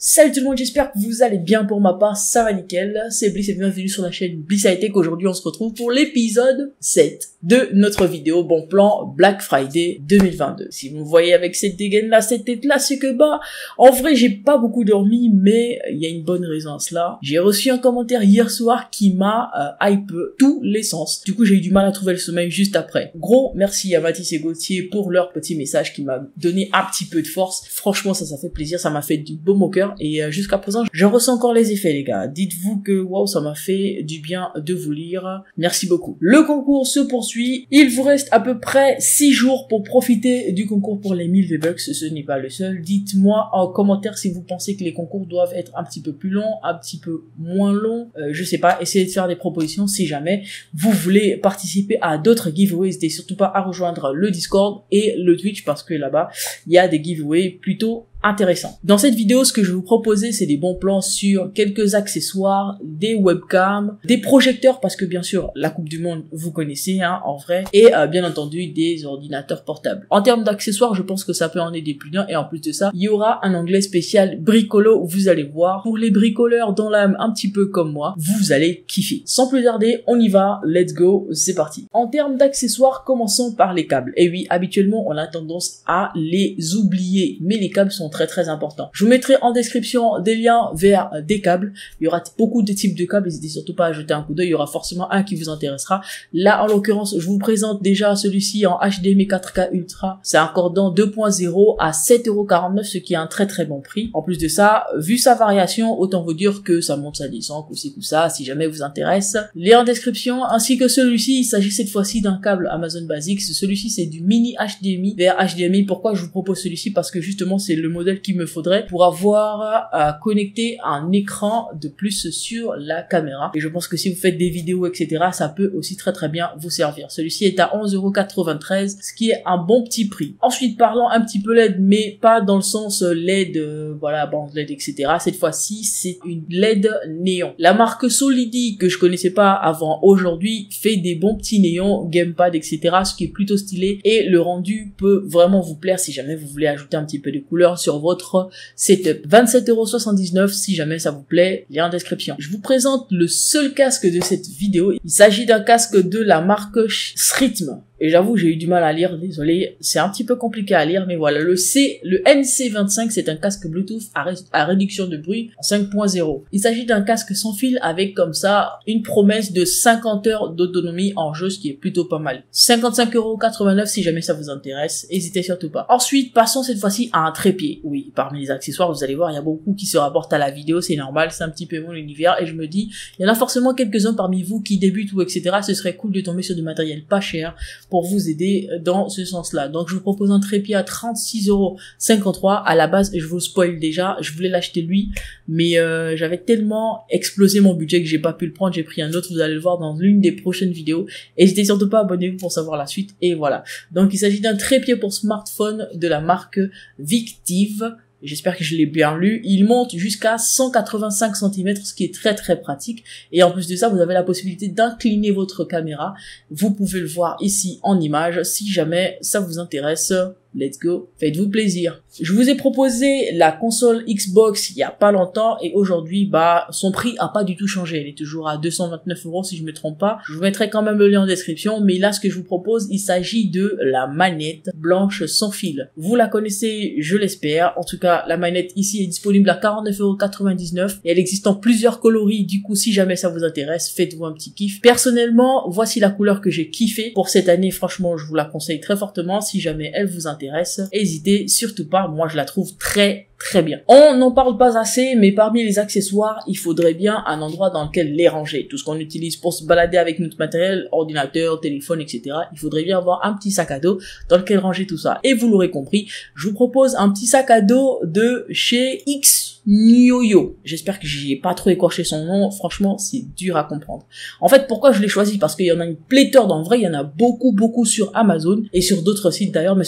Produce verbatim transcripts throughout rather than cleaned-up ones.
Salut tout le monde, j'espère que vous allez bien. Pour ma part, ça va nickel. C'est Bliss et bienvenue sur la chaîne Bliss High Tech. Aujourd'hui, on se retrouve pour l'épisode sept de notre vidéo Bon Plan Black Friday deux mille vingt-deux. Si vous me voyez avec cette dégaine là, cette tête là, c'est que bah, en vrai, j'ai pas beaucoup dormi, mais il y a une bonne raison à cela. J'ai reçu un commentaire hier soir qui m'a euh, hype tous les sens. Du coup, j'ai eu du mal à trouver le sommeil juste après. Gros merci à Mathis et Gauthier pour leur petit message qui m'a donné un petit peu de force. Franchement, ça, ça fait plaisir, ça m'a fait du baume au cœur. Et euh, jusqu'à présent, je ressens encore les effets, les gars. Dites-vous que waouh, ça m'a fait du bien de vous lire. Merci beaucoup. Le concours se poursuit. Il vous reste à peu près six jours pour profiter du concours pour les mille V-Bucks. Ce n'est pas le seul. Dites-moi en commentaire si vous pensez que les concours doivent être un petit peu plus longs, un petit peu moins longs. Euh, je sais pas. Essayez de faire des propositions si jamais vous voulez participer à d'autres giveaways. N'hésitez surtout pas à rejoindre le Discord et le Twitch parce que là-bas, il y a des giveaways plutôt intéressant. Dans cette vidéo, ce que je vais vous proposer, c'est des bons plans sur quelques accessoires, des webcams, des projecteurs, parce que bien sûr, la Coupe du Monde, vous connaissez, hein, en vrai, et euh, bien entendu, des ordinateurs portables. En termes d'accessoires, je pense que ça peut en aider plus d'un, et en plus de ça, il y aura un onglet spécial bricolo, vous allez voir. Pour les bricoleurs dans l'âme, un petit peu comme moi, vous allez kiffer. Sans plus tarder, on y va, let's go, c'est parti. En termes d'accessoires, commençons par les câbles. Et oui, habituellement, on a tendance à les oublier, mais les câbles sont très très important. Je vous mettrai en description des liens vers des câbles. Il y aura beaucoup de types de câbles. N'hésitez surtout pas à jeter un coup d'œil. Il y aura forcément un qui vous intéressera. Là, en l'occurrence, je vous présente déjà celui-ci en H D M I quatre K Ultra. C'est un cordon deux point zéro à sept euros quarante-neuf, ce qui est un très très bon prix. En plus de ça, vu sa variation, autant vous dire que ça monte sa licence, ou c'est tout ça, si jamais vous intéresse. Lien en description, ainsi que celui-ci. Il s'agit cette fois-ci d'un câble Amazon Basics. Celui-ci, c'est du mini H D M I vers H D M I. Pourquoi je vous propose celui-ci? Parce que justement, c'est le modèle qu'il me faudrait pour avoir à connecter un écran de plus sur la caméra. Et je pense que si vous faites des vidéos, et cetera, ça peut aussi très très bien vous servir. Celui-ci est à onze euros quatre-vingt-treize, ce qui est un bon petit prix. Ensuite, parlons un petit peu L E D, mais pas dans le sens L E D, euh, voilà, bande L E D, et cetera. Cette fois-ci, c'est une L E D néon. La marque Solidi, que je connaissais pas avant aujourd'hui, fait des bons petits néons, gamepad, et cetera, ce qui est plutôt stylé. Et le rendu peut vraiment vous plaire si jamais vous voulez ajouter un petit peu de couleur sur votre setup. vingt-sept euros soixante-dix-neuf si jamais ça vous plaît, lien en description. Je vous présente le seul casque de cette vidéo. Il s'agit d'un casque de la marque Sritm. Et j'avoue, j'ai eu du mal à lire, désolé, c'est un petit peu compliqué à lire, mais voilà, le C, le N C vingt-cinq, c'est un casque Bluetooth à, ré à réduction de bruit en cinq point zéro. Il s'agit d'un casque sans fil avec comme ça une promesse de cinquante heures d'autonomie en jeu, ce qui est plutôt pas mal. cinquante-cinq euros quatre-vingt-neuf si jamais ça vous intéresse, n'hésitez surtout pas. Ensuite, passons cette fois-ci à un trépied. Oui, parmi les accessoires, vous allez voir, il y a beaucoup qui se rapportent à la vidéo, c'est normal, c'est un petit peu mon univers, et je me dis, il y en a forcément quelques-uns parmi vous qui débutent ou et cetera. Ce serait cool de tomber sur du matériel pas cher pour vous aider dans ce sens-là. Donc, je vous propose un trépied à trente-six euros cinquante-trois. À la base, je vous spoil déjà, je voulais l'acheter lui, mais euh, j'avais tellement explosé mon budget que j'ai pas pu le prendre. J'ai pris un autre, vous allez le voir dans l'une des prochaines vidéos. N'hésitez surtout pas à abonnez-vous pour savoir la suite. Et voilà. Donc, il s'agit d'un trépied pour smartphone de la marque Victive. J'espère que je l'ai bien lu. Il monte jusqu'à cent quatre-vingt-cinq centimètres, ce qui est très très pratique. Et en plus de ça, vous avez la possibilité d'incliner votre caméra. Vous pouvez le voir ici en image. Si jamais ça vous intéresse, let's go, faites-vous plaisir. Je vous ai proposé la console Xbox il y a pas longtemps et aujourd'hui, bah, son prix a pas du tout changé. Elle est toujours à deux cent vingt-neuf euros si je me trompe pas. Je vous mettrai quand même le lien en description, mais là, ce que je vous propose, il s'agit de la manette blanche sans fil. Vous la connaissez, je l'espère. En tout cas, la manette ici est disponible à quarante-neuf euros quatre-vingt-dix-neuf et elle existe en plusieurs coloris. Du coup, si jamais ça vous intéresse, faites-vous un petit kiff. Personnellement, voici la couleur que j'ai kiffé pour cette année. Franchement, je vous la conseille très fortement si jamais elle vous intéresse. Hésitez surtout pas, moi je la trouve très très bien. On n'en parle pas assez, mais parmi les accessoires, il faudrait bien un endroit dans lequel les ranger. Tout ce qu'on utilise pour se balader avec notre matériel, ordinateur, téléphone, et cetera. Il faudrait bien avoir un petit sac à dos dans lequel ranger tout ça. Et vous l'aurez compris, je vous propose un petit sac à dos de chez X Nyoyo. J'espère que j'y ai pas trop écorché son nom. Franchement, c'est dur à comprendre. En fait, pourquoi je l'ai choisi? Parce qu'il y en a une pléthore. En vrai, il y en a beaucoup, beaucoup sur Amazon et sur d'autres sites d'ailleurs. Mais celui-là, je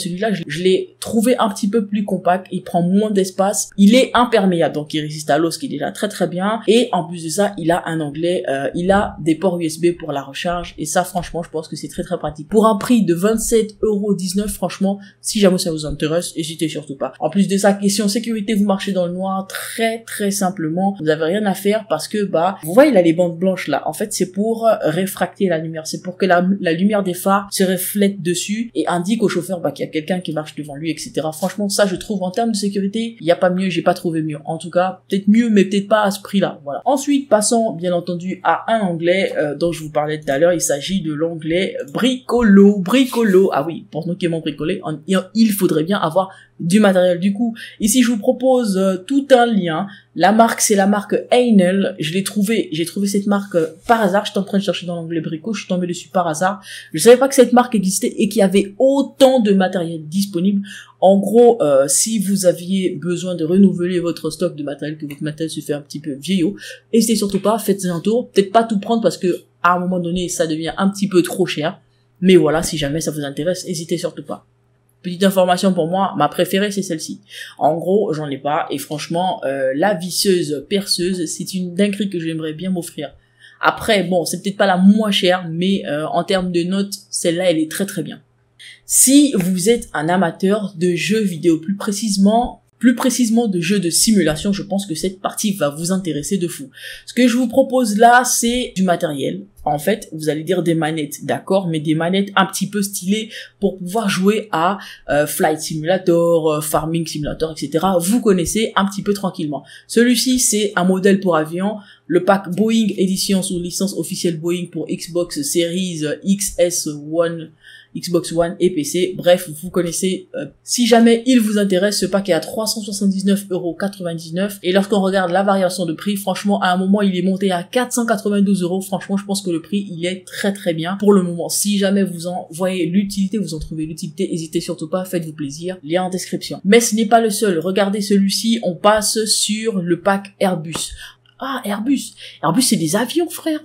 Je l'ai trouvé un petit peu plus compact, il prend moins d'espace, il est imperméable, donc il résiste à l'eau, ce qui est déjà très très bien. Et en plus de ça, il a un onglet, euh, il a des ports U S B pour la recharge. Et ça, franchement, je pense que c'est très très pratique. Pour un prix de vingt-sept euros dix-neuf, franchement, si jamais ça vous intéresse, n'hésitez surtout pas. En plus de ça, question sécurité, vous marchez dans le noir, très très simplement, vous avez rien à faire parce que, bah, vous voyez là les bandes blanches là, en fait c'est pour réfracter la lumière, c'est pour que la, la lumière des phares se reflète dessus et indique au chauffeur bah, qu'il y a quelqu'un qui marche devant lui, et cetera. Franchement, ça je trouve en termes de sécurité, il n'y a pas mieux, j'ai pas trouvé mieux. En tout cas, peut-être mieux, mais peut-être pas à ce prix-là. Voilà. Ensuite, passons bien entendu à un onglet euh, dont je vous parlais tout à l'heure. Il s'agit de l'onglet bricolo, bricolo. Ah oui, pour nous qui aimons bricoler, on, il faudrait bien avoir du matériel. Du coup, ici je vous propose euh, tout un lien. La marque, c'est la marque Heinel. Je l'ai trouvé, j'ai trouvé cette marque euh, par hasard. J'étais en train de chercher dans l'onglet brico, je suis tombé dessus par hasard. Je savais pas que cette marque existait et qu'il y avait autant de matériel disponible. En gros, euh, si vous aviez besoin de renouveler votre stock de matériel, que votre matériel se fait un petit peu vieillot, n'hésitez surtout pas, faites un tour. Peut-être pas tout prendre parce que à un moment donné, ça devient un petit peu trop cher. Mais voilà, si jamais ça vous intéresse, n'hésitez surtout pas. Petite information pour moi, ma préférée c'est celle-ci. En gros, j'en ai pas et franchement, euh, la visseuse perceuse, c'est une dinguerie que j'aimerais bien m'offrir. Après, bon, c'est peut-être pas la moins chère, mais euh, en termes de notes, celle-là, elle est très très bien. Si vous êtes un amateur de jeux vidéo, plus précisément, plus précisément de jeux de simulation, je pense que cette partie va vous intéresser de fou. Ce que je vous propose là, c'est du matériel. En fait, vous allez dire des manettes, d'accord, mais des manettes un petit peu stylées pour pouvoir jouer à euh, Flight Simulator, euh, Farming Simulator, et cetera. Vous connaissez un petit peu tranquillement. Celui-ci, c'est un modèle pour avion. Le pack Boeing édition sous licence officielle Boeing pour Xbox Series X S un, Xbox One et P C. Bref, vous connaissez. Euh, si jamais il vous intéresse, ce pack est à trois cent soixante-dix-neuf euros quatre-vingt-dix-neuf. Et lorsqu'on regarde la variation de prix, franchement, à un moment, il est monté à quatre cent quatre-vingt-douze euros. Franchement, je pense que le prix, il est très très bien pour le moment. Si jamais vous en voyez l'utilité, vous en trouvez l'utilité, n'hésitez surtout pas, faites-vous plaisir. Lien en description. Mais ce n'est pas le seul. Regardez celui-ci, on passe sur le pack Airbus. Ah, Airbus. Airbus, c'est des avions, frère.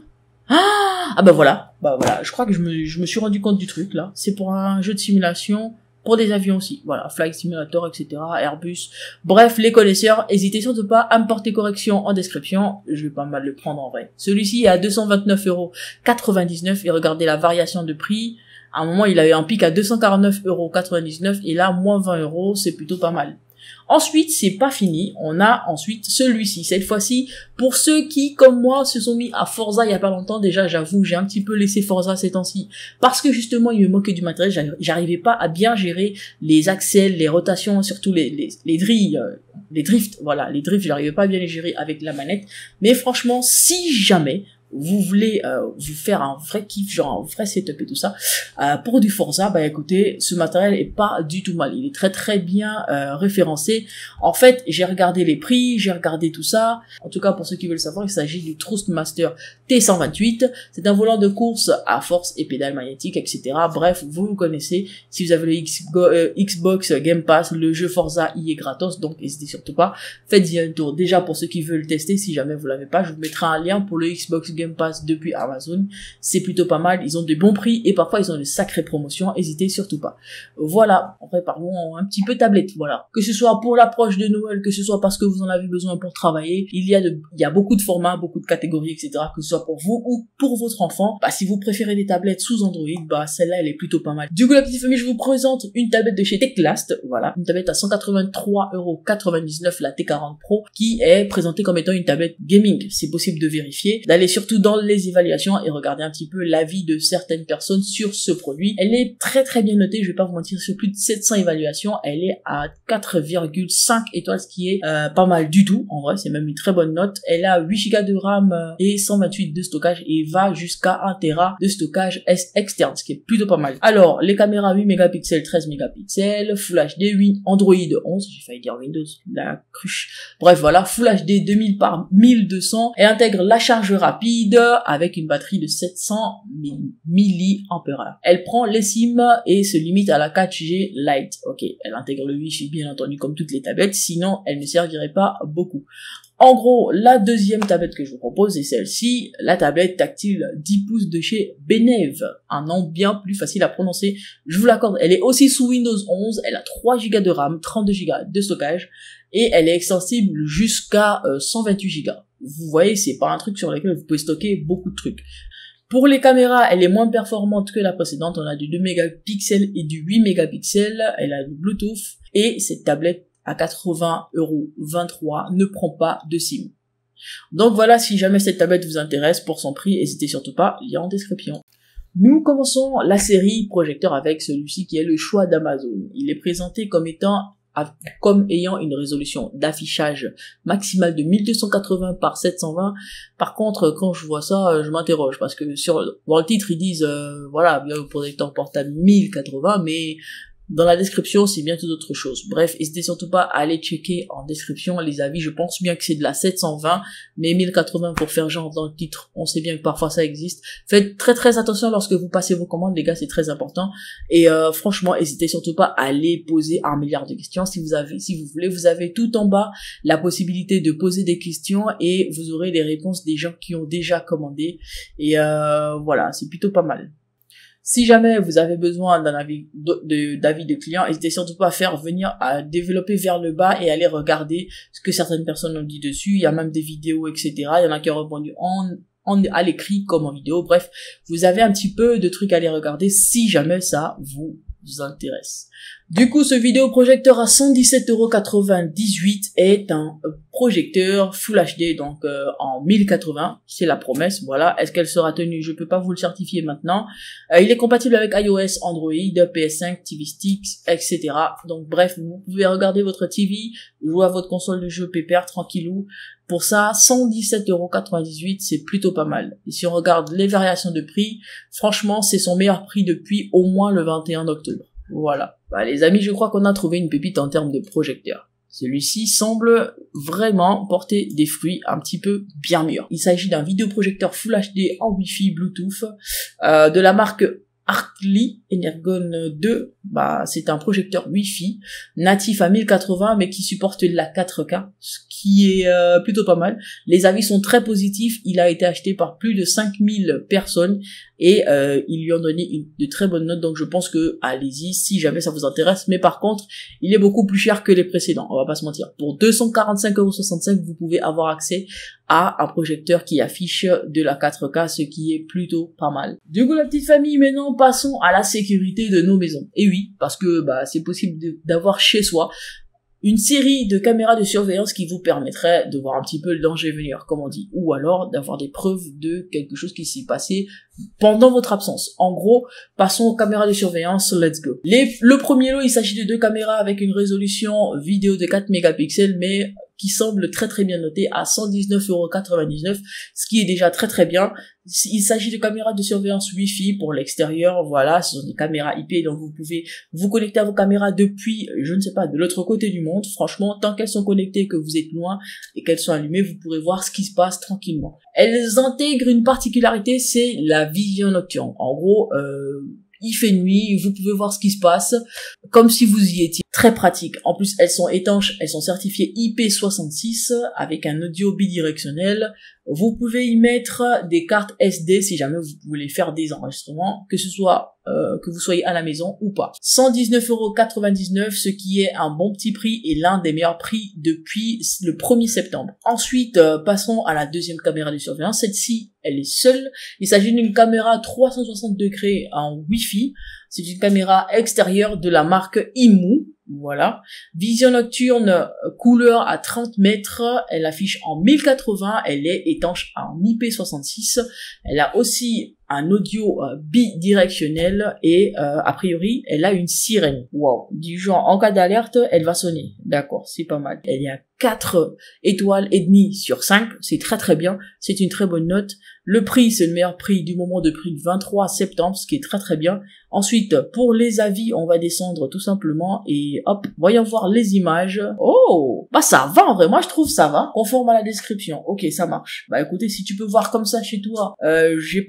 Ah, ah bah voilà. Bah voilà. Je crois que je me, je me suis rendu compte du truc, là. C'est pour un jeu de simulation. Pour des avions aussi, voilà, Flight Simulator, et cetera, Airbus. Bref, les connaisseurs, n'hésitez surtout pas à me porter correction en description. Je vais pas mal le prendre en vrai. Celui-ci est à deux cent vingt-neuf euros quatre-vingt-dix-neuf et regardez la variation de prix. À un moment, il avait un pic à deux cent quarante-neuf euros quatre-vingt-dix-neuf et là, moins vingt euros, c'est plutôt pas mal. Ensuite, c'est pas fini, on a ensuite celui-ci. Cette fois-ci, pour ceux qui, comme moi, se sont mis à Forza il y a pas longtemps, déjà, j'avoue, j'ai un petit peu laissé Forza ces temps-ci, parce que justement, il me manquait du matériel, j'arrivais pas à bien gérer les accels, les rotations, surtout les, les, les drills, euh, les drifts, voilà, les drifts, j'arrivais pas à bien les gérer avec la manette. Mais franchement, si jamais vous voulez euh, vous faire un vrai kiff, genre un vrai setup et tout ça, euh, pour du Forza, bah écoutez, ce matériel est pas du tout mal, il est très très bien euh, référencé. En fait, j'ai regardé les prix, j'ai regardé tout ça. En tout cas, pour ceux qui veulent savoir, il s'agit du Thrustmaster T cent vingt-huit. C'est un volant de course à force et pédale magnétique, et cetera. Bref, vous le connaissez. Si vous avez le X euh, Xbox Game Pass, le jeu Forza y est gratos, donc n'hésitez surtout pas. Faites-y un tour. Déjà, pour ceux qui veulent tester, si jamais vous l'avez pas, je vous mettrai un lien pour le Xbox Game Pass depuis Amazon. C'est plutôt pas mal. Ils ont de bons prix et parfois ils ont de sacrées promotions. N'hésitez surtout pas. Voilà. En vrai, parlons un petit peu tablette. Voilà. Que ce soit pour l'approche de Noël, que ce soit parce que vous en avez besoin pour travailler, il y a de, il y a beaucoup de formats, beaucoup de catégories, et cetera. Que ce soit pour vous ou pour votre enfant. Bah, si vous préférez des tablettes sous Android, bah, celle-là, elle est plutôt pas mal. Du coup, la petite famille, je vous présente une tablette de chez Teclast. Voilà. Une tablette à cent quatre-vingt-trois euros quatre-vingt-dix-neuf, la T quarante Pro, qui est présentée comme étant une tablette gaming. C'est possible de vérifier, d'aller surtout dans les évaluations et regarder un petit peu l'avis de certaines personnes sur ce produit. Elle est très très bien notée, je vais pas vous mentir, sur plus de sept cents évaluations. Elle est à quatre virgule cinq étoiles, ce qui est euh, pas mal du tout. En vrai, c'est même une très bonne note. Elle a huit gigas de RAM et cent vingt-huit de stockage et va jusqu'à un téra de stockage externe, ce qui est plutôt pas mal. Alors, les caméras huit mégapixels, treize mégapixels, Full H D, Android onze, j'ai failli dire Windows, la cruche. Bref, voilà, Full H D deux mille par mille deux cents. Elle intègre la charge rapide avec une batterie de sept cents milliampères heure. Elle prend les SIM et se limite à la quatre G Lite. Ok, elle intègre le Wi-Fi bien entendu comme toutes les tablettes, sinon elle ne servirait pas beaucoup. En gros, la deuxième tablette que je vous propose est celle-ci, la tablette tactile dix pouces de chez Beneve. Un nom bien plus facile à prononcer, je vous l'accorde. Elle est aussi sous Windows onze, elle a trois gigas de RAM, trente-deux gigas de stockage, et elle est extensible jusqu'à euh, cent vingt-huit gigas. Vous voyez, c'est pas un truc sur lequel vous pouvez stocker beaucoup de trucs. Pour les caméras, elle est moins performante que la précédente. On a du deux mégapixels et du huit mégapixels. Elle a du Bluetooth. Et cette tablette à quatre-vingts euros vingt-trois ne prend pas de SIM. Donc voilà, si jamais cette tablette vous intéresse pour son prix, n'hésitez surtout pas, lien en description. Nous commençons la série projecteur avec celui-ci qui est le choix d'Amazon. Il est présenté comme étant comme ayant une résolution d'affichage maximale de mille deux cent quatre-vingts par sept cent vingt. Par contre, quand je vois ça, je m'interroge parce que sur dans le titre ils disent euh, voilà, bien projecteur portable mille quatre-vingts, mais dans la description, c'est bien tout autre chose. Bref, n'hésitez surtout pas à aller checker en description les avis. Je pense bien que c'est de la sept cent vingt, mais mille quatre-vingts pour faire genre dans le titre. On sait bien que parfois ça existe. Faites très très attention lorsque vous passez vos commandes, les gars, c'est très important. Et euh, franchement, n'hésitez surtout pas à aller poser un milliard de questions. Si vous avez, si vous voulez, vous avez tout en bas la possibilité de poser des questions et vous aurez les réponses des gens qui ont déjà commandé. Et euh, voilà, c'est plutôt pas mal. Si jamais vous avez besoin d'un avis de, d'avis de client, n'hésitez surtout pas à faire venir, à développer vers le bas et aller regarder ce que certaines personnes ont dit dessus. Il y a même des vidéos, et cetera. Il y en a qui ont répondu en, en, à l'écrit comme en vidéo. Bref, vous avez un petit peu de trucs à aller regarder si jamais ça vous vous intéresse. Du coup, ce vidéoprojecteur à cent dix-sept euros quatre-vingt-dix-huit est un projecteur Full H D, donc euh, en mille quatre-vingts, c'est la promesse, voilà. Est-ce qu'elle sera tenue? Je peux pas vous le certifier maintenant. Euh, il est compatible avec iOS, Android, P S cinq, T V Sticks, et cetera. Donc bref, vous pouvez regarder votre T V, jouer à votre console de jeu pépère, tranquillou. Pour ça, cent dix-sept euros quatre-vingt-dix-huit, c'est plutôt pas mal. Et si on regarde les variations de prix, franchement, c'est son meilleur prix depuis au moins le vingt et un octobre. Voilà. Bah, les amis, je crois qu'on a trouvé une pépite en termes de projecteur. Celui-ci semble vraiment porter des fruits un petit peu bien mûrs. Il s'agit d'un vidéoprojecteur Full H D en Wi-Fi Bluetooth euh, de la marque Hartley Energon deux. Bah, c'est un projecteur Wi-Fi natif à mille quatre-vingts mais qui supporte la quatre K, ce qui est euh, plutôt pas mal. Les avis sont très positifs. Il a été acheté par plus de cinq mille personnes et euh, ils lui ont donné une, de très bonnes notes. Donc je pense que allez-y si jamais ça vous intéresse. Mais par contre, il est beaucoup plus cher que les précédents. On va pas se mentir. Pour deux cent quarante-cinq euros soixante-cinq, vous pouvez avoir accès à un projecteur qui affiche de la quatre K, ce qui est plutôt pas mal. Du coup, la petite famille, maintenant passons à la sécurité de nos maisons. Et oui, parce que bah c'est possible d'avoir chez soi une série de caméras de surveillance qui vous permettrait de voir un petit peu le danger venir, comme on dit, ou alors d'avoir des preuves de quelque chose qui s'est passé pendant votre absence. En gros, passons aux caméras de surveillance, let's go. Les, le premier lot, il s'agit de deux caméras avec une résolution vidéo de quatre mégapixels, mais qui semble très très bien noté à cent dix-neuf euros quatre-vingt-dix-neuf, ce qui est déjà très très bien. Il s'agit de caméras de surveillance Wi-Fi pour l'extérieur, voilà, ce sont des caméras I P, donc vous pouvez vous connecter à vos caméras depuis, je ne sais pas, de l'autre côté du monde. Franchement, tant qu'elles sont connectées, que vous êtes loin et qu'elles sont allumées, vous pourrez voir ce qui se passe tranquillement. Elles intègrent une particularité, c'est la vision nocturne. En gros, euh, il fait nuit, vous pouvez voir ce qui se passe comme si vous y étiez. Très pratique. En plus, elles sont étanches, elles sont certifiées I P soixante-six avec un audio bidirectionnel. Vous pouvez y mettre des cartes S D si jamais vous voulez faire des enregistrements, que ce soit euh, que vous soyez à la maison ou pas. cent dix-neuf euros quatre-vingt-dix-neuf, ce qui est un bon petit prix et l'un des meilleurs prix depuis le premier septembre. Ensuite, euh, passons à la deuxième caméra de surveillance. Celle-ci, elle est seule. Il s'agit d'une caméra trois cent soixante degrés en Wi-Fi. C'est une caméra extérieure de la marque Imu. Voilà. Vision nocturne, couleur à trente mètres. Elle affiche en mille quatre-vingts. Elle est étanche en I P soixante-six. Elle a aussi un audio euh, bidirectionnel et euh, a priori, elle a une sirène. Wow. Du genre, en cas d'alerte, elle va sonner. D'accord, c'est pas mal. Elle est à quatre étoiles et demie sur cinq. C'est très très bien. C'est une très bonne note. Le prix, c'est le meilleur prix du moment de prix du vingt-trois septembre, ce qui est très très bien. Ensuite, pour les avis, on va descendre tout simplement et hop, voyons voir les images. Oh, bah ça va en vrai, moi je trouve ça va. Conforme à la description. Ok, ça marche. Bah écoutez, si tu peux voir comme ça chez toi, euh, j'ai pas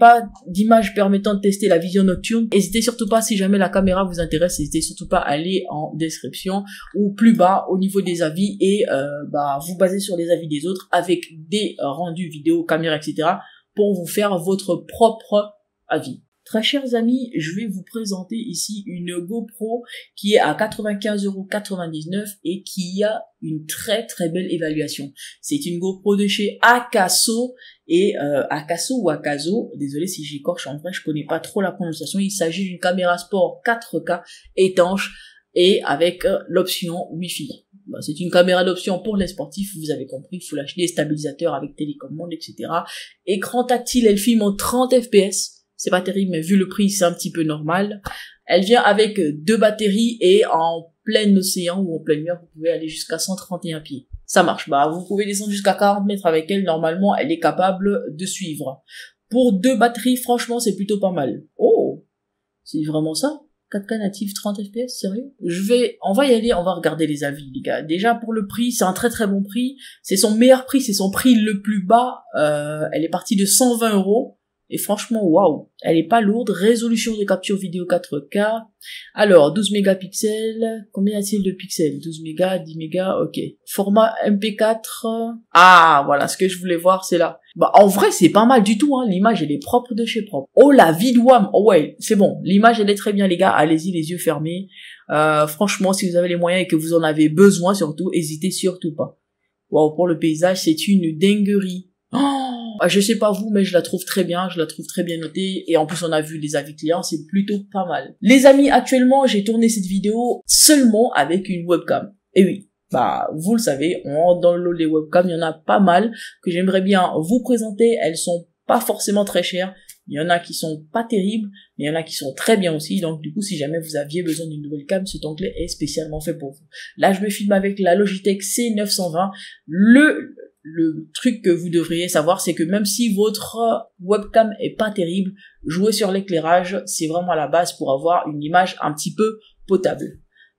d'images permettant de tester la vision nocturne. N'hésitez surtout pas, si jamais la caméra vous intéresse, n'hésitez surtout pas à aller en description ou plus bas au niveau des avis et euh, bah vous basez sur les avis des autres avec des euh, rendus vidéo, caméra, et cetera pour vous faire votre propre avis. Très chers amis, je vais vous présenter ici une GoPro qui est à quatre-vingt-quinze euros quatre-vingt-dix-neuf et qui a une très très belle évaluation. C'est une GoPro de chez Akaso et euh, Akaso ou Akazo, désolé si j'écorche, en vrai je connais pas trop la prononciation. Il s'agit d'une caméra sport quatre K étanche et avec euh, l'option Wi-Fi. Bah, c'est une caméra d'option pour les sportifs, vous avez compris, Full H D, stabilisateur avec télécommande, et cetera. Écran tactile, elle filme en trente F P S. C'est pas terrible, mais vu le prix, c'est un petit peu normal. Elle vient avec deux batteries et en plein océan ou en pleine mer, vous pouvez aller jusqu'à cent trente et un pieds. Ça marche. Bah, vous pouvez descendre jusqu'à quarante mètres avec elle. Normalement, elle est capable de suivre. Pour deux batteries, franchement, c'est plutôt pas mal. Oh, c'est vraiment ça? quatre K natif, trente F P S, sérieux? Je vais, on va y aller, on va regarder les avis, les gars. Déjà, pour le prix, c'est un très très bon prix. C'est son meilleur prix, c'est son prix le plus bas. Euh, elle est partie de cent vingt euros. Et franchement, waouh, elle est pas lourde. Résolution de capture vidéo quatre K. Alors, douze mégapixels. Combien y a-t-il de pixels? douze mégas, dix mégas, ok. Format M P quatre. Ah, voilà, ce que je voulais voir, c'est là. Bah, en vrai, c'est pas mal du tout, hein. L'image, elle est propre de chez propre. Oh, la vidéo, oh ouais, c'est bon. L'image, elle est très bien, les gars. Allez-y, les yeux fermés. Euh, franchement, si vous avez les moyens et que vous en avez besoin, surtout, hésitez surtout pas. Waouh, pour le paysage, c'est une dinguerie. Oh, je sais pas vous, mais je la trouve très bien, je la trouve très bien notée, et en plus on a vu les avis clients, c'est plutôt pas mal. Les amis, actuellement, j'ai tourné cette vidéo seulement avec une webcam. Et oui, bah, vous le savez, on, dans le lot des webcams, il y en a pas mal que j'aimerais bien vous présenter. Elles sont pas forcément très chères. Il y en a qui sont pas terribles, mais il y en a qui sont très bien aussi. Donc, du coup, si jamais vous aviez besoin d'une nouvelle cam, cet onglet est spécialement fait pour vous. Là, je me filme avec la Logitech C neuf cent vingt. Le, le truc que vous devriez savoir, c'est que même si votre webcam est pas terrible, jouer sur l'éclairage, c'est vraiment la base pour avoir une image un petit peu potable.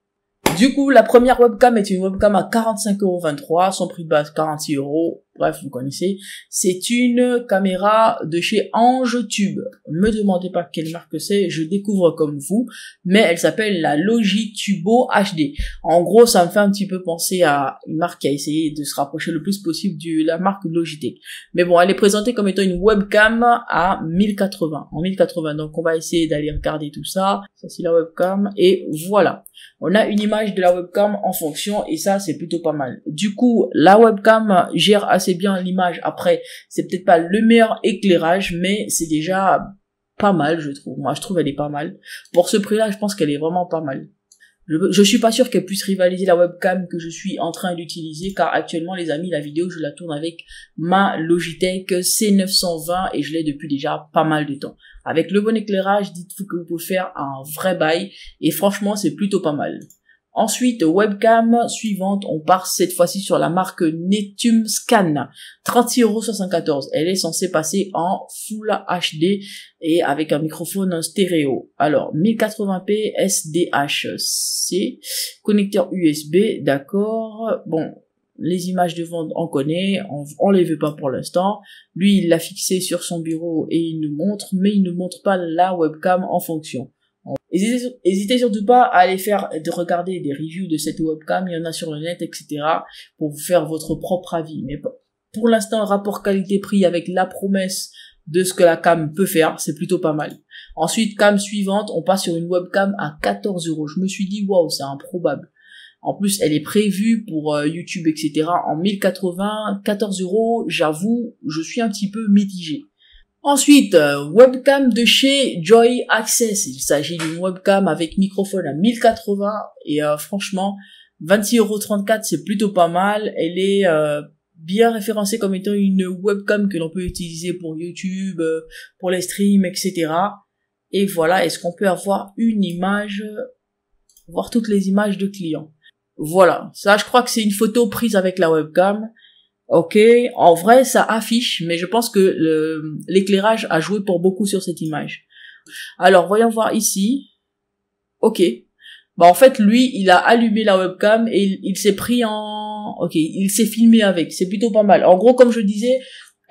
Du coup, la première webcam est une webcam à quarante-cinq euros vingt-trois, son prix de base quarante-six euros, bref, vous connaissez. C'est une caméra de chez AngeTube. Me demandez pas quelle marque c'est, je découvre comme vous, mais elle s'appelle la Logitubo H D. En gros, ça me fait un petit peu penser à une marque qui a essayé de se rapprocher le plus possible de la marque Logitech. Mais bon, elle est présentée comme étant une webcam à mille quatre-vingts, en mille quatre-vingts. Donc, on va essayer d'aller regarder tout ça. Ça, c'est la webcam, et voilà. On a une image de la webcam en fonction et ça c'est plutôt pas mal. Du coup, la webcam gère assez bien l'image. Après, c'est peut-être pas le meilleur éclairage, mais c'est déjà pas mal, je trouve. Moi, je trouve elle est pas mal. Pour ce prix-là, je pense qu'elle est vraiment pas mal. Je, je suis pas sûr qu'elle puisse rivaliser la webcam que je suis en train d'utiliser, car actuellement, les amis, la vidéo, je la tourne avec ma Logitech C neuf cent vingt et je l'ai depuis déjà pas mal de temps. Avec le bon éclairage, dites-vous que vous pouvez faire un vrai bail et franchement, c'est plutôt pas mal. Ensuite, webcam suivante, on part cette fois-ci sur la marque Netum Scan, trente-six euros soixante-quatorze. Elle est censée passer en Full H D et avec un microphone stéréo. Alors, mille quatre-vingts p S D H C, connecteur U S B, d'accord. Bon, les images de vente, on connaît, on, on les veut pas pour l'instant. Lui, il l'a fixé sur son bureau et il nous montre, mais il ne montre pas la webcam en fonction. Hésitez, hésitez surtout pas à aller faire, de regarder des reviews de cette webcam, il y en a sur le net, et cetera, pour vous faire votre propre avis. Mais pour l'instant, rapport qualité-prix avec la promesse de ce que la cam peut faire, c'est plutôt pas mal. Ensuite, cam suivante, on passe sur une webcam à quatorze euros. Je me suis dit, waouh, c'est improbable. En plus, elle est prévue pour euh, YouTube, et cetera en mille quatre-vingts, quatorze euros, j'avoue, je suis un petit peu mitigé. Ensuite, euh, webcam de chez Joy Access. Il s'agit d'une webcam avec microphone à mille quatre-vingts et euh, franchement, vingt-six euros trente-quatre, c'est plutôt pas mal. Elle est euh, bien référencée comme étant une webcam que l'on peut utiliser pour YouTube, euh, pour les streams, et cetera. Et voilà, est-ce qu'on peut avoir une image, voir toutes les images de clients. Voilà, ça je crois que c'est une photo prise avec la webcam. Ok, en vrai ça affiche, mais je pense que l'éclairage a joué pour beaucoup sur cette image. Alors voyons voir ici. Ok, bah en fait lui il a allumé la webcam et il, il s'est pris en... Ok, il s'est filmé avec, c'est plutôt pas mal. En gros comme je disais,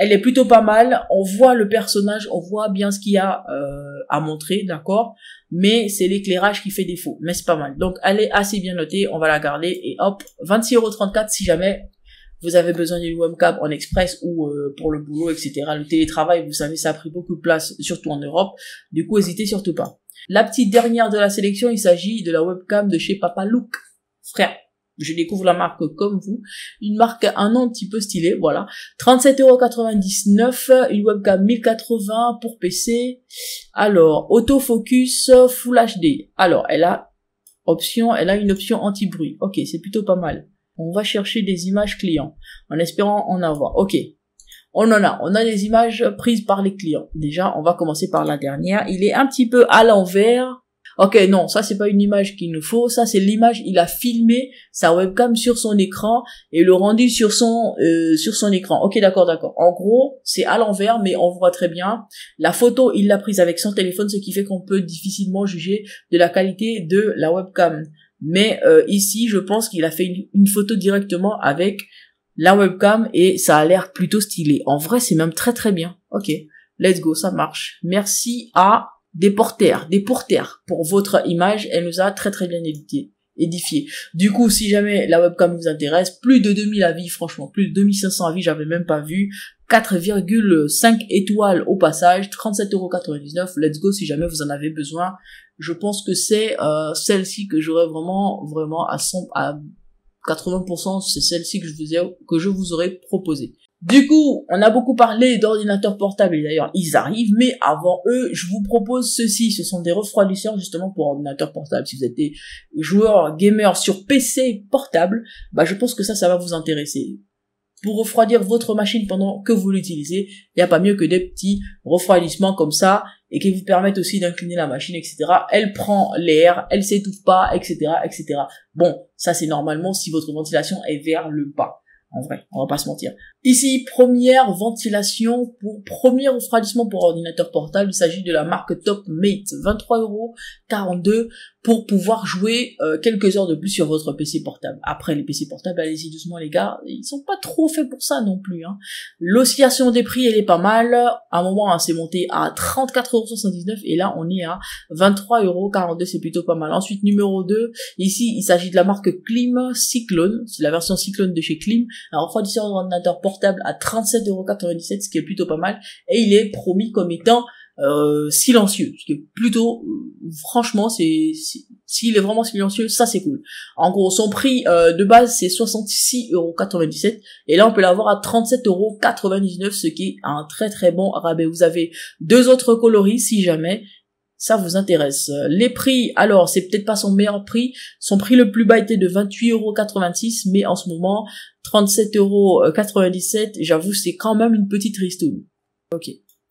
Elle est plutôt pas mal. On voit le personnage, on voit bien ce qu'il y a euh, à montrer, d'accord. Mais c'est l'éclairage qui fait défaut. Mais c'est pas mal. Donc, elle est assez bien notée. On va la garder. Et hop, vingt-six euros trente-quatre si jamais vous avez besoin d'une webcam en express ou euh, pour le boulot, et cetera. Le télétravail, vous savez, ça a pris beaucoup de place, surtout en Europe. Du coup, n'hésitez surtout pas. La petite dernière de la sélection, il s'agit de la webcam de chez Papa Look. Frère, je découvre la marque comme vous. Une marque un nom un petit peu stylé, voilà. trente-sept euros quatre-vingt-dix-neuf, une webcam mille quatre-vingts pour P C. Alors, autofocus Full H D. Alors, elle a option, elle a une option anti-bruit. Ok, c'est plutôt pas mal. On va chercher des images clients, en espérant en avoir. Ok, on en a. On a des images prises par les clients. Déjà, on va commencer par la dernière. Il est un petit peu à l'envers. Ok, non, ça c'est pas une image qu'il nous faut. Ça c'est l'image. Il a filmé sa webcam sur son écran et le rendu sur son euh, sur son écran. Ok, d'accord, d'accord. En gros, c'est à l'envers, mais on voit très bien. La photo, il l'a prise avec son téléphone, ce qui fait qu'on peut difficilement juger de la qualité de la webcam. Mais euh, ici, je pense qu'il a fait une, une photo directement avec la webcam et ça a l'air plutôt stylé. En vrai, c'est même très très bien. Ok, let's go, ça marche. Merci à Deporter, Deporter pour votre image. Elle nous a très très bien édité, édifié. Du coup, si jamais la webcam vous intéresse, plus de deux mille avis, franchement, plus de deux mille cinq cents avis, j'avais même pas vu. quatre virgule cinq étoiles au passage, trente-sept euros quatre-vingt-dix-neuf. Let's go si jamais vous en avez besoin. Je pense que c'est euh, celle-ci que j'aurais vraiment, vraiment à, cent, à quatre-vingts pour cent, c'est celle-ci que je vous ai, que je vous aurais proposé. Du coup, on a beaucoup parlé d'ordinateurs portables et d'ailleurs ils arrivent, mais avant eux, je vous propose ceci. Ce sont des refroidisseurs justement pour ordinateurs portables. Si vous êtes des joueurs gamers sur P C portable, bah je pense que ça, ça va vous intéresser. Pour refroidir votre machine pendant que vous l'utilisez, il n'y a pas mieux que des petits refroidissements comme ça et qui vous permettent aussi d'incliner la machine, et cetera. Elle prend l'air, elle s'étouffe pas, et cetera, et cetera. Bon, ça c'est normalement si votre ventilation est vers le bas. En vrai, on va pas se mentir. Ici, première ventilation pour premier refroidissement pour ordinateur portable. Il s'agit de la marque Topmate, vingt-trois euros quarante-deux pour pouvoir jouer euh, quelques heures de plus sur votre P C portable. Après, les P C portables, allez-y doucement les gars, ils sont pas trop faits pour ça non plus. Hein. L'oscillation des prix, elle est pas mal. À un moment, hein, c'est monté à trente-quatre euros soixante-dix-neuf et là, on est à vingt-trois euros quarante-deux, c'est plutôt pas mal. Ensuite, numéro deux, ici, il s'agit de la marque Klim Cyclone. C'est la version Cyclone de chez Klim. Un refroidisseur d'ordinateur portable à trente-sept euros quatre-vingt-dix-sept, ce qui est plutôt pas mal. Et il est promis comme étant euh, silencieux, ce qui est plutôt, euh, franchement, c'est, s'il est vraiment silencieux, ça c'est cool. En gros, son prix euh, de base c'est soixante-six euros quatre-vingt-dix-sept et là on peut l'avoir à trente-sept euros quatre-vingt-dix-neuf, ce qui est un très très bon rabais. Vous avez deux autres coloris si jamais ça vous intéresse. Les prix, alors c'est peut-être pas son meilleur prix, son prix le plus bas était de vingt-huit euros quatre-vingt-six, mais en ce moment trente-sept euros quatre-vingt-dix-sept, j'avoue c'est quand même une petite ristourne. Ok.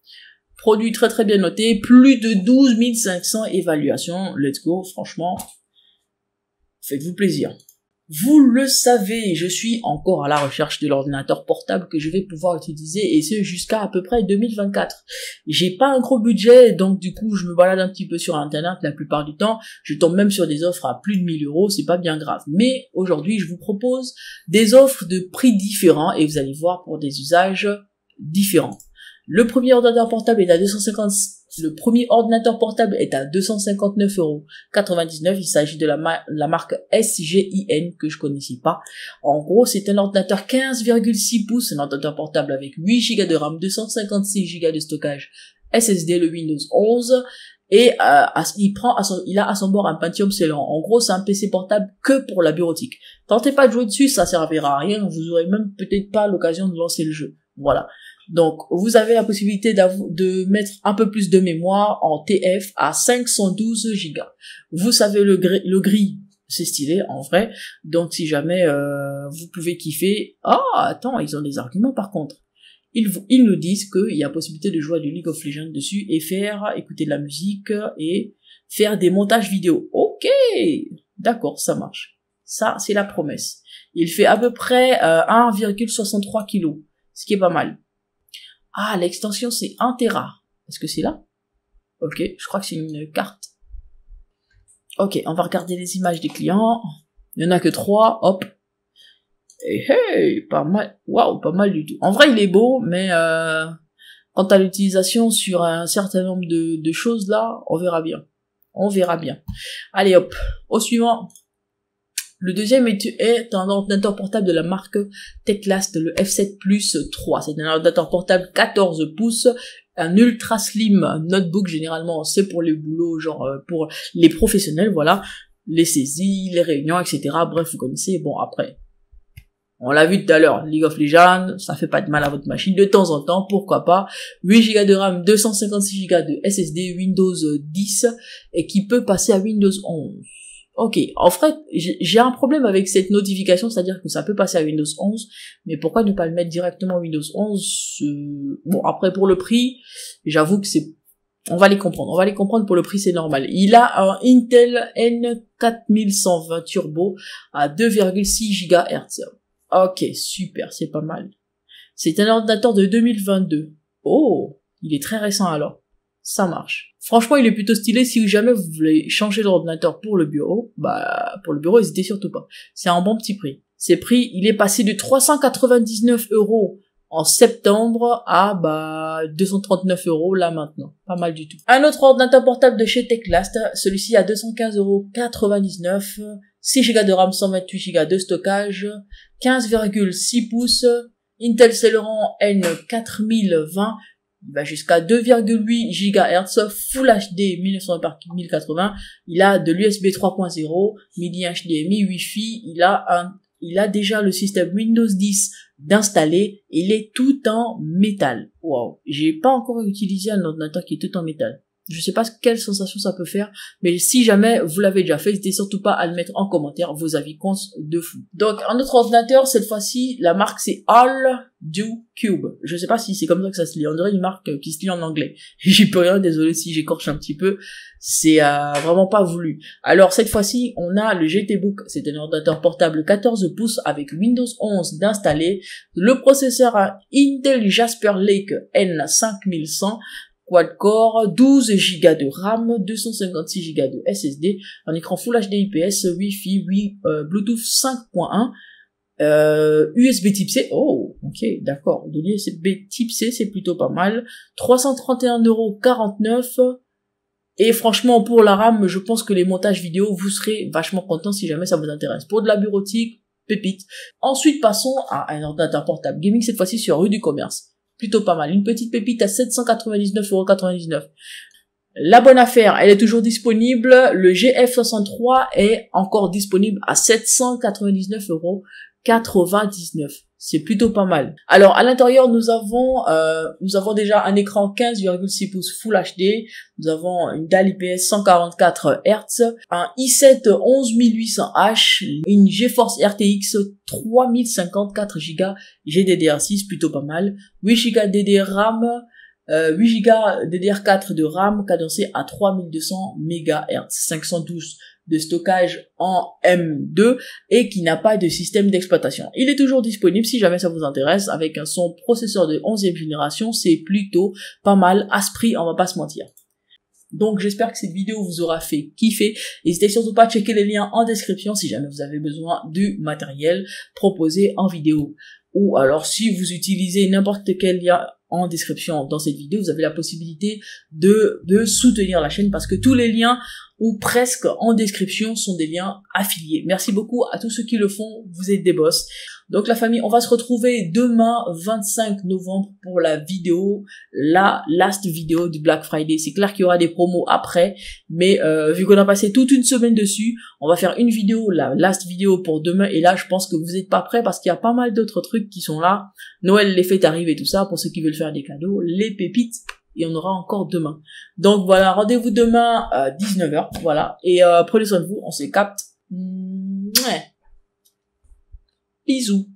Produit très très bien noté, plus de douze mille cinq cents évaluations, let's go, franchement, faites-vous plaisir. Vous le savez, je suis encore à la recherche de l'ordinateur portable que je vais pouvoir utiliser et ce jusqu'à à peu près deux mille vingt-quatre. J'ai pas un gros budget, donc du coup je me balade un petit peu sur internet la plupart du temps, je tombe même sur des offres à plus de mille euros, c'est pas bien grave. Mais aujourd'hui je vous propose des offres de prix différents et vous allez voir pour des usages différents. Le premier ordinateur portable est à deux cent cinquante, le premier ordinateur portable est à deux cent cinquante-neuf euros quatre-vingt-dix-neuf. Il s'agit de la, ma la marque S G I N que je connaissais pas. En gros, c'est un ordinateur quinze virgule six pouces, un ordinateur portable avec huit gigas de RAM, deux cent cinquante-six gigas de stockage S S D, le Windows onze. Et euh, il prend, à son, il a à son bord un Pentium Celeron. En gros, c'est un P C portable que pour la bureautique. Tentez pas de jouer dessus, ça servira à rien. Vous aurez même peut-être pas l'occasion de lancer le jeu. Voilà. Donc, vous avez la possibilité de mettre un peu plus de mémoire en T F à cinq cent douze gigas. Vous savez, le gris, le gris c'est stylé, en vrai. Donc, si jamais euh, vous pouvez kiffer... Ah, attends, ils ont des arguments par contre. Ils, ils nous disent qu'il y a possibilité de jouer à du League of Legends dessus et faire écouter de la musique et faire des montages vidéo. Ok, d'accord, ça marche. Ça, c'est la promesse. Il fait à peu près euh, un virgule soixante-trois kilos, ce qui est pas mal. Ah, l'extension, c'est un téra. Est-ce que c'est là? Ok, je crois que c'est une carte. Ok, on va regarder les images des clients. Il y en a que trois, hop. Hey, hey, pas mal. Waouh, pas mal du tout. En vrai, il est beau, mais euh, quant à l'utilisation sur un certain nombre de, de choses là, on verra bien. On verra bien. Allez hop, au suivant. Le deuxième est, est un ordinateur portable de la marque Teclast, le F sept Plus trois. C'est un ordinateur portable quatorze pouces, un ultra slim notebook. Généralement, c'est pour les boulots, genre pour les professionnels, voilà. Les saisies, les réunions, et cetera. Bref, vous connaissez. Bon, après, on l'a vu tout à l'heure, League of Legends, ça fait pas de mal à votre machine de temps en temps, pourquoi pas. huit gigas de RAM, deux cent cinquante-six gigas de S S D, Windows dix, et qui peut passer à Windows onze. Ok, en fait, j'ai un problème avec cette notification, c'est-à-dire que ça peut passer à Windows onze, mais pourquoi ne pas le mettre directement à Windows onze? euh... Bon, après, pour le prix, j'avoue que c'est... On va les comprendre, on va les comprendre, pour le prix, c'est normal. Il a un Intel N quatre mille cent vingt Turbo à deux virgule six gigahertz. Ok, super, c'est pas mal. C'est un ordinateur de deux mille vingt-deux. Oh, il est très récent alors. Ça marche. Franchement, il est plutôt stylé. Si jamais vous voulez changer d'ordinateur pour le bureau, bah, pour le bureau, n'hésitez surtout pas. C'est un bon petit prix. C'est prix, il est passé de trois cent quatre-vingt-dix-neuf euros en septembre à, bah, deux cent trente-neuf euros là maintenant. Pas mal du tout. Un autre ordinateur portable de chez Teclast. Celui-ci à deux cent quinze euros quatre-vingt-dix-neuf. six gigas de RAM, cent vingt-huit gigas de stockage. quinze virgule six pouces. Intel Celeron N quatre mille vingt. Il va jusqu'à deux virgule huit gigahertz, Full H D mille neuf cent vingt par mille quatre-vingts. Il a de l'U S B trois point zéro, midi H D M I, Wi-Fi. Il a un, il a déjà le système Windows dix d'installer. Il est tout en métal. Waouh. J'ai pas encore utilisé un ordinateur qui est tout en métal. Je sais pas quelle sensation ça peut faire, mais si jamais vous l'avez déjà fait, n'hésitez surtout pas à le mettre en commentaire, vos avis comptent de fou. Donc, un autre ordinateur, cette fois-ci, la marque c'est All Do Cube. Je sais pas si c'est comme ça que ça se lit. On dirait une marque qui se lit en anglais. J'y peux rien, désolé si j'écorche un petit peu. C'est euh, vraiment pas voulu. Alors, cette fois-ci, on a le G T Book. C'est un ordinateur portable quatorze pouces avec Windows onze d'installer. Le processeur a Intel Jasper Lake N cinq mille cent. Quad-core, douze gigas de RAM, deux cent cinquante-six gigas de S S D, un écran Full H D I P S, Wi-Fi, oui, euh, Bluetooth cinq point un, euh, U S B Type C, oh, ok, d'accord, de l'U S B Type C, c'est plutôt pas mal, trois cent trente et un euros quarante-neuf, et franchement, pour la RAM, je pense que les montages vidéo, vous serez vachement contents si jamais ça vous intéresse. Pour de la bureautique, pépite. Ensuite, passons à un ordinateur portable gaming, cette fois-ci sur rue du commerce. Plutôt pas mal. Une petite pépite à sept cent quatre-vingt-dix-neuf euros quatre-vingt-dix-neuf. La bonne affaire, elle est toujours disponible. Le G F soixante-trois est encore disponible à sept cent quatre-vingt-dix-neuf euros quatre-vingt-dix-neuf. C'est plutôt pas mal. Alors, à l'intérieur, nous avons, euh, nous avons déjà un écran quinze virgule six pouces Full H D. Nous avons une dalle I P S cent quarante-quatre hertz, un i sept onze mille huit cents H, une GeForce R T X trois mille cinquante-quatre gigas G D D R six, plutôt pas mal, huit gigas D D R RAM, euh, huit gigas D D R quatre de RAM cadencé à trois mille deux cents mégahertz, cinq cent douze de stockage en M deux et qui n'a pas de système d'exploitation. Il est toujours disponible si jamais ça vous intéresse avec un son processeur de onzième génération, c'est plutôt pas mal à ce prix, on va pas se mentir. Donc j'espère que cette vidéo vous aura fait kiffer. N'hésitez surtout pas à checker les liens en description si jamais vous avez besoin du matériel proposé en vidéo. Ou alors si vous utilisez n'importe quel lien en description dans cette vidéo, vous avez la possibilité de, de soutenir la chaîne parce que tous les liens ou presque en description sont des liens affiliés. Merci beaucoup à tous ceux qui le font, vous êtes des boss. Donc la famille, on va se retrouver demain vingt-cinq novembre pour la vidéo, la last vidéo du Black Friday. C'est clair qu'il y aura des promos après, mais euh, vu qu'on a passé toute une semaine dessus, on va faire une vidéo, la last vidéo pour demain. Et là, je pense que vous n'êtes pas prêts parce qu'il y a pas mal d'autres trucs qui sont là. Noël, les fêtes arrivent et tout ça, pour ceux qui veulent faire des cadeaux, les pépites. Et on aura encore demain. Donc voilà, rendez-vous demain à dix-neuf heures. Voilà. Et euh, prenez soin de vous, on se capte. Mouais. Bisous.